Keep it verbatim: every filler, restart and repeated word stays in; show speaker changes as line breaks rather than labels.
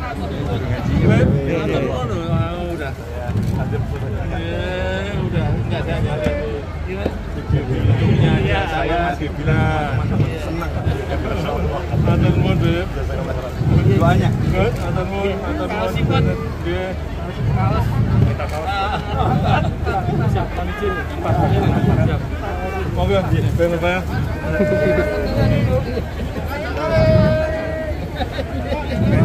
Udah. Udah, enggak saya enggak ada. Gimana? Saya masih bilang senang. Atur nuwun, Beb.
Doanya.
Atur nuwun, atur nuwun. Nggih. Kaos. Minta kaos. Siap, kami izin. Siap. Monggo, Beb, Pak.